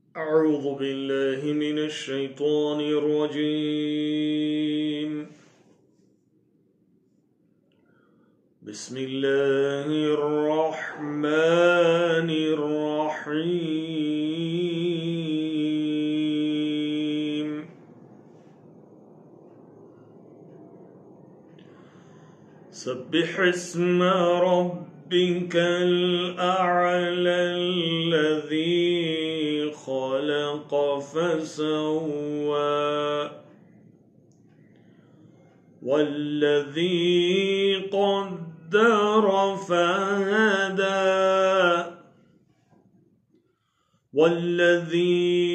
أعوذ بالله من الشيطان الرجيم. بسم الله الرحمن الرحيم. سبح اسم ربك الأعلى الذي خلق فسوى والذي قدر فهدى والذي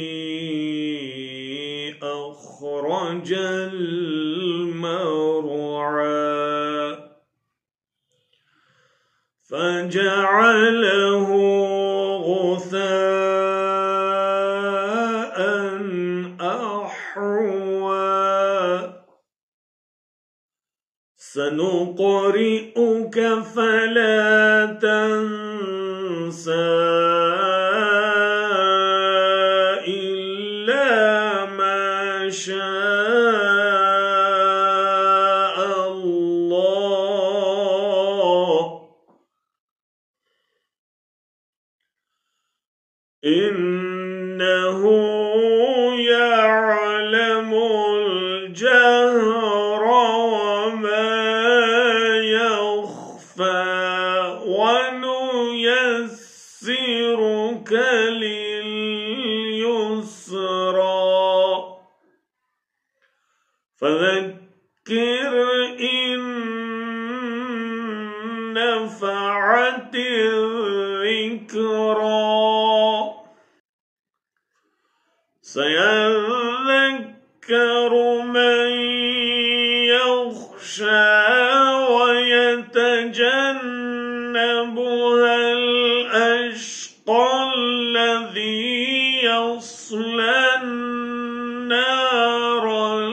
أخرج المرعى فجعله غثاء أحوى سنقرئك فلا تنسى إلا ما شاء الله إنه يعلم الجهر وما يخفى ونيسرك لليسرى فذكر إن نفعت الذكرى سيذكر من يخشى ويتجنبها الأشقى الذي يصلى النار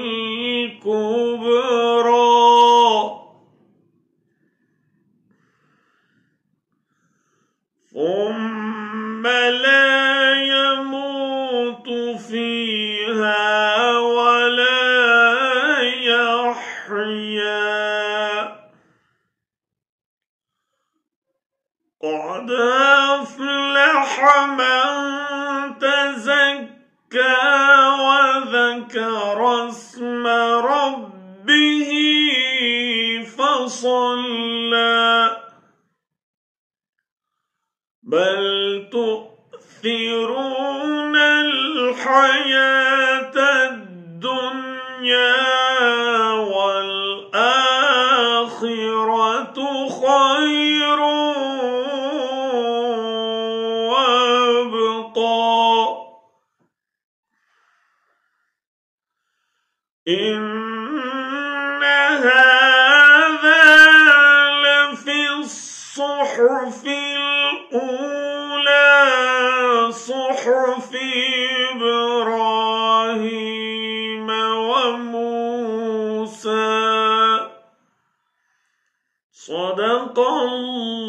الكبرى ثم لا يموت فيها ولا يحيا قد أفلح من تزكى وذكر اسم ربه فصلى بل تؤثرون الحياة الدنيا والآخرة خير وأبقى إن هذا لفي الصحف الأولى صحف إبراهيم وموسى صدق الله